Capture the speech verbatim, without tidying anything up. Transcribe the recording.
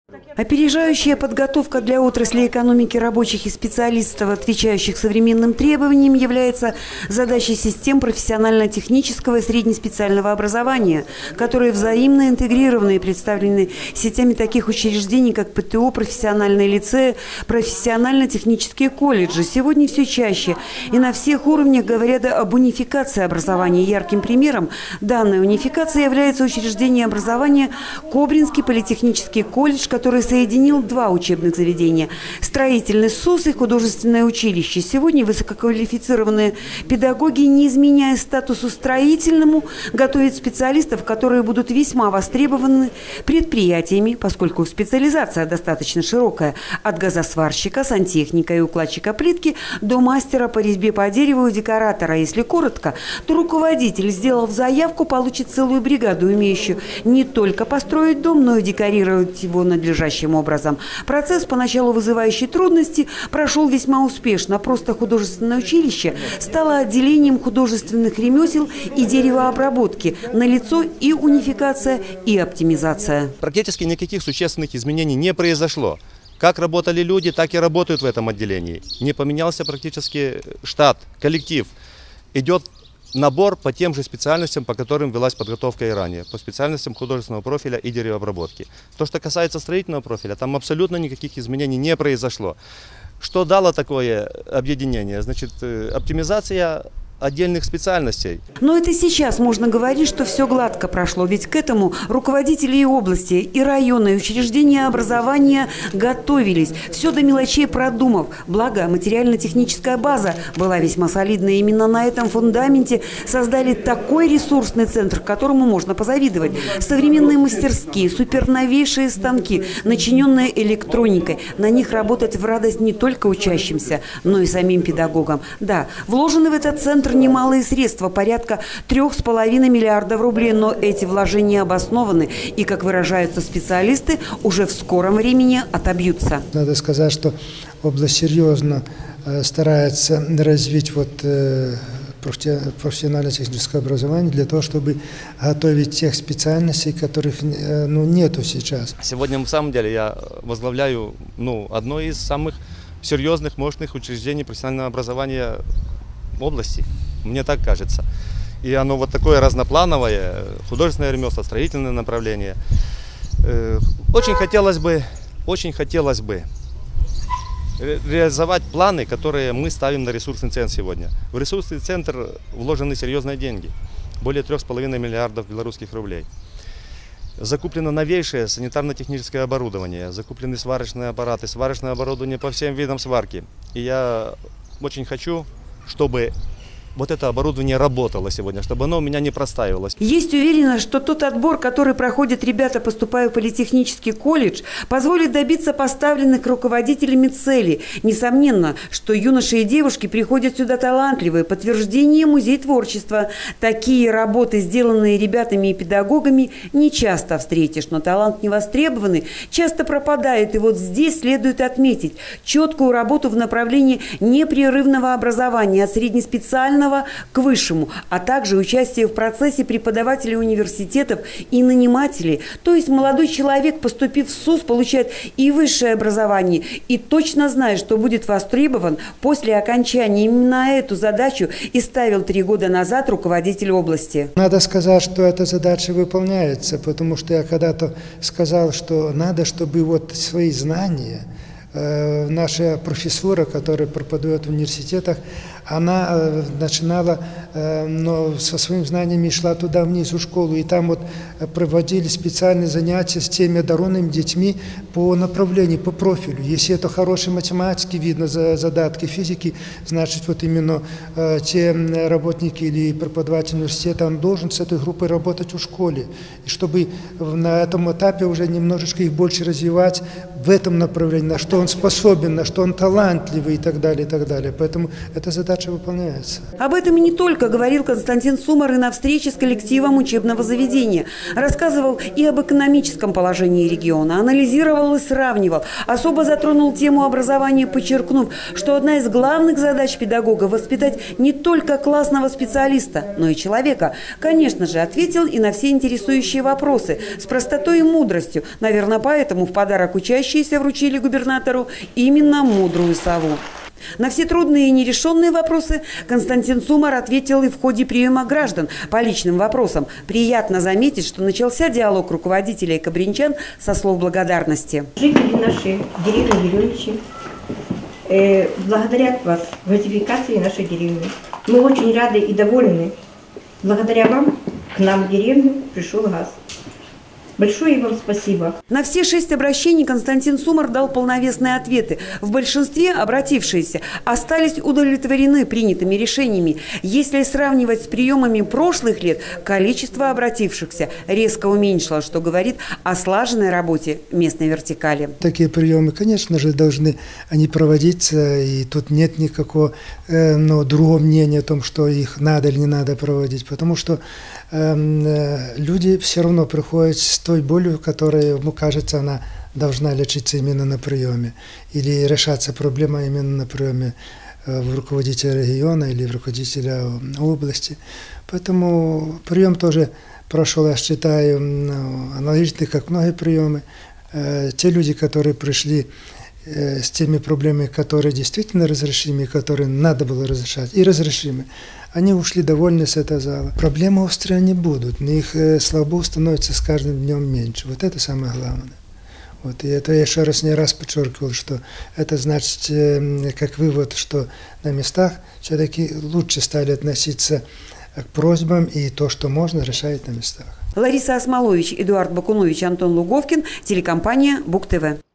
Опережающая подготовка для отрасли экономики рабочих и специалистов, отвечающих современным требованиям, является задачей систем профессионально-технического и среднеспециального образования, которые взаимно интегрированы и представлены сетями таких учреждений, как ПТО, профессиональные лицеи, профессионально-технические колледжи. Сегодня все чаще и на всех уровнях говорят об унификации образования. Ярким примером данной унификации является учреждение образования Кобринский политехнический колледж, который соединил два учебных заведения – строительный СУС и художественное училище. Сегодня высококвалифицированные педагоги, не изменяя статусу строительному, готовят специалистов, которые будут весьма востребованы предприятиями, поскольку специализация достаточно широкая – от газосварщика, сантехника и укладчика плитки до мастера по резьбе по дереву и декоратора. Если коротко, то руководитель, сделав заявку, получит целую бригаду, умеющую не только построить дом, но и декорировать его надлежащим образом. Процесс, поначалу вызывающий трудности, прошел весьма успешно. Просто художественное училище стало отделением художественных ремесел и деревообработки. Налицо и унификация, и оптимизация. Практически никаких существенных изменений не произошло. Как работали люди, так и работают в этом отделении. Не поменялся практически штат, коллектив. Идет набор по тем же специальностям, по которым велась подготовка и ранее, по специальностям художественного профиля и деревообработки. То, что касается строительного профиля, там абсолютно никаких изменений не произошло. Что дало такое объединение? Значит, оптимизация отдельных специальностей. Но это сейчас можно говорить, что все гладко прошло, ведь к этому руководители и области, и района, и учреждения образования готовились, все до мелочей продумав. Благо, материально-техническая база была весьма солидная. Именно на этом фундаменте создали такой ресурсный центр, которому можно позавидовать. Современные мастерские, суперновейшие станки, начиненные электроникой. На них работать в радость не только учащимся, но и самим педагогам. Да, вложены в этот центр немалые средства, порядка трех с половиной миллиардов рублей, но эти вложения обоснованы и, как выражаются специалисты, уже в скором времени отобьются. Надо сказать, что область серьезно э, старается развить вот, э, профессионально-техническое образование для того, чтобы готовить тех специальностей, которых э, ну, нету сейчас. Сегодня, в самом деле, я возглавляю ну, одно из самых серьезных, мощных учреждений профессионального образования области, мне так кажется. И оно вот такое разноплановое, художественное ремесло, строительное направление. Очень хотелось бы, очень хотелось бы реализовать планы, которые мы ставим на ресурсный центр сегодня. В ресурсный центр вложены серьезные деньги, более трех с половиной миллиардов белорусских рублей. Закуплено новейшее санитарно-техническое оборудование, закуплены сварочные аппараты, сварочное оборудование по всем видам сварки. И я очень хочу, чтобы вот это оборудование работало сегодня, чтобы оно у меня не простаивалось. Есть уверенность, что тот отбор, который проходят ребята, поступая в политехнический колледж, позволит добиться поставленных руководителями целей. Несомненно, что юноши и девушки приходят сюда талантливые. Подтверждение – музей творчества. Такие работы, сделанные ребятами и педагогами, не часто встретишь, но талант невостребованный часто пропадает. И вот здесь следует отметить четкую работу в направлении непрерывного образования от среднеспециального к высшему, а также участие в процессе преподавателей университетов и нанимателей. То есть молодой человек, поступив в СУС, получает и высшее образование, и точно знает, что будет востребован после окончания. Именно эту задачу и ставил три года назад руководитель области. Надо сказать, что эта задача выполняется, потому что я когда-то сказал, что надо, чтобы вот свои знания, э, наша профессура, которая преподает в университетах, она э, начинала, э, но со своими знаниями шла туда внизу в школу, и там вот проводили специальные занятия с теми одаренными детьми по направлению, по профилю. Если это хорошие математики, видно за задатки физики, значит вот именно э, те работники или преподаватели университета, он должен с этой группой работать в школе. И чтобы на этом этапе уже немножечко их больше развивать в этом направлении, на что он способен, на что он талантливый и так далее, и так далее. Поэтому эта задача задача выполняется. Об этом и не только говорил Константин Сумар и на встрече с коллективом учебного заведения. Рассказывал и об экономическом положении региона, анализировал и сравнивал. Особо затронул тему образования, подчеркнув, что одна из главных задач педагога – воспитать не только классного специалиста, но и человека. Конечно же, ответил и на все интересующие вопросы с простотой и мудростью. Наверное, поэтому в подарок учащиеся вручили губернатору именно мудрую сову. На все трудные и нерешенные вопросы Константин Сумар ответил и в ходе приема граждан по личным вопросам. Приятно заметить, что начался диалог руководителей кабринчан со слов благодарности. Жители нашей деревни Еремичи э, благодарят вас в газификации нашей деревни. Мы очень рады и довольны. Благодаря вам к нам в деревню пришел газ. Большое вам спасибо. На все шесть обращений Константин Сумар дал полновесные ответы. В большинстве обратившиеся остались удовлетворены принятыми решениями. Если сравнивать с приемами прошлых лет, количество обратившихся резко уменьшилось, что говорит о слаженной работе местной вертикали. Такие приемы, конечно же, должны они проводиться, и тут нет никакого э, ну, другого мнения о том, что их надо или не надо проводить, потому что э, люди все равно приходят с той болью, которая, ему кажется, она должна лечиться именно на приеме, или решаться проблема именно на приеме в руководителя региона или в руководителя области. Поэтому прием тоже прошел, я считаю, аналогичный, как многие приемы. Те люди, которые пришли с теми проблемами, которые действительно разрешимы, которые надо было разрешать, и разрешимы, они ушли довольны с этого зала. Проблемы острые они будут, но их, слава Богу, становится с каждым днем меньше. Вот это самое главное. Вот, и это я еще раз не раз подчеркивал, что это значит, как вывод, что на местах все-таки лучше стали относиться к просьбам, и то, что можно, решает на местах. Лариса Осмолович, Эдуард Бакунович, Антон Луговкин, телекомпания БугТВ.